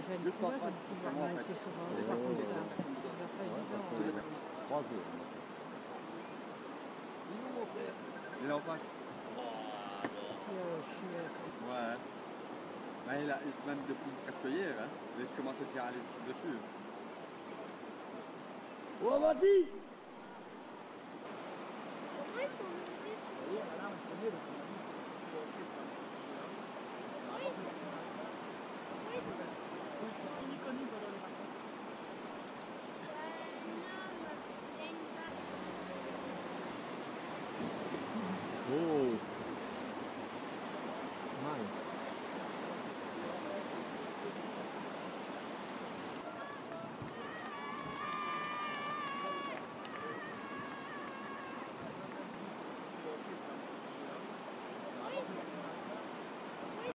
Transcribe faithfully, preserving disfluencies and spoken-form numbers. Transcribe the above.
déjà une Juste en couleur face, de c'est pouvoir moi, en arrêter fait. sur un Oh, pas comme ouais, ça. ouais. C'est déjà pas évident. Ouais, Hein. trois deux. Il est en face. Chier, chier. Ouais. Ben, il a, même depuis presque hier, hein, il commence déjà à aller dessus. Oh, vas-y! Pourquoi ils sont montés sur le... Oui, là, on connaît le communisme. Pourquoi ils sont Pourquoi ils sont montés sur le... Oui, je suis connu connu pendant les vacances. C'est un homme, il a une barbe. Oh.